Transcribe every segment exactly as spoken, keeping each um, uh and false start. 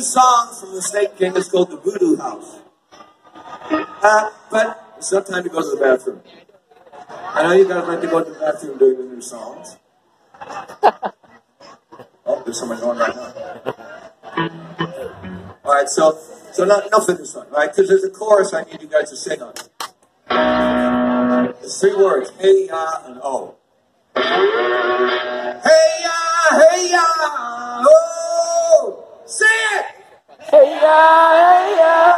song from the Snake King. It's called The Voodoo House. Uh, but it's not time to go to the bathroom. I know you guys like to go to the bathroom doing the new songs. Oh, there's someone going right now. All right, so so not enough of this one, right? Because there's a chorus I need you guys to sing on. There's three words: hey, ya, and oh. Hey, ya, hey, ya, oh. Say it. Hey, ya, hey, ya,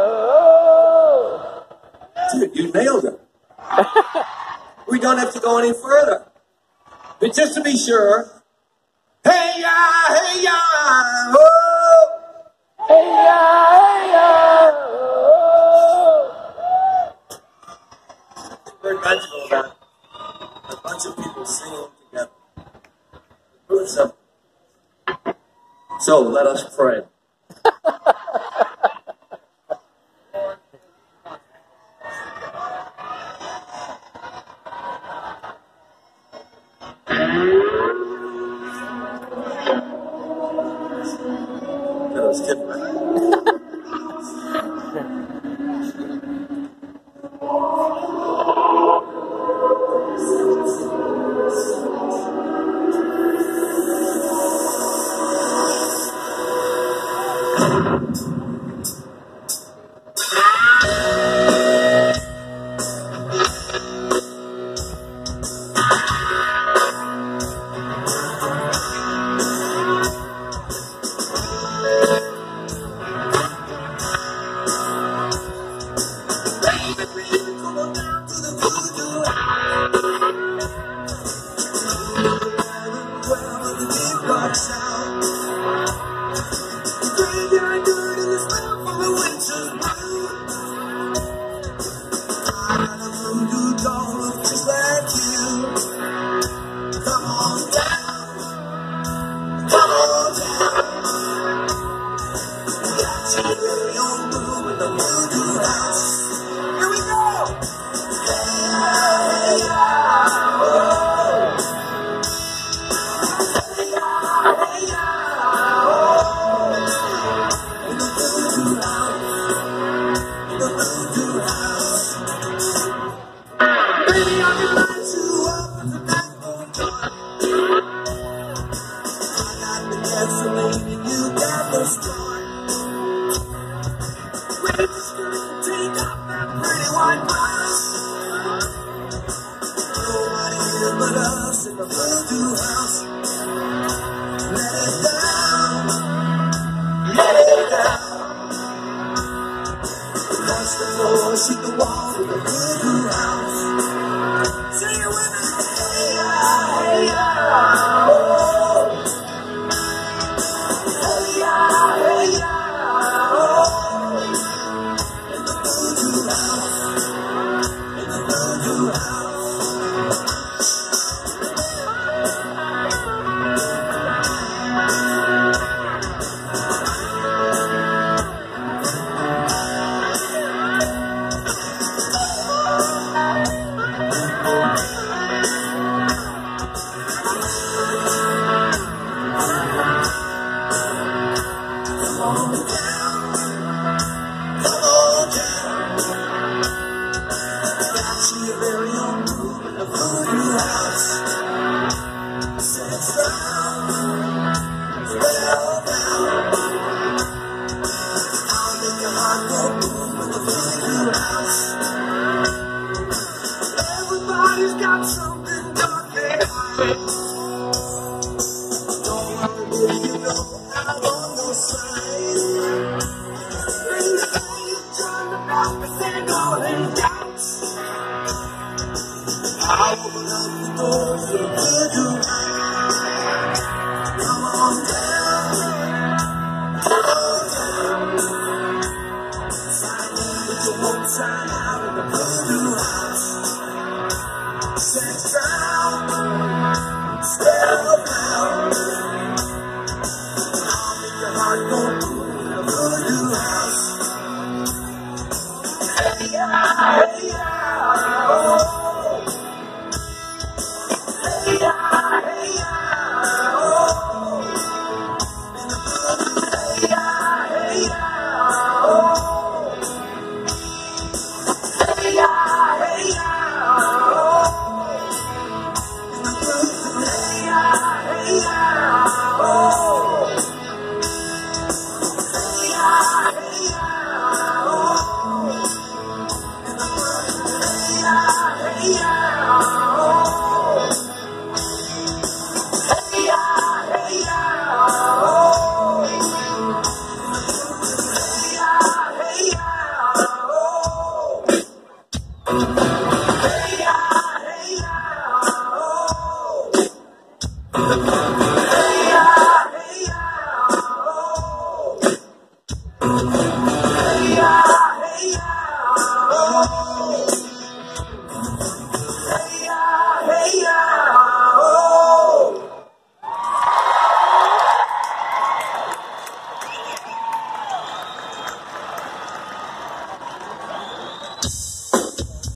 oh. Dude, you nailed it. We don't have to go any further. But just to be sure, hey, ya, hey, ya, oh. Hey, ya, hey, ya, oh. Very magical about a bunch of people singing together. Really simple. So let us pray. That was different.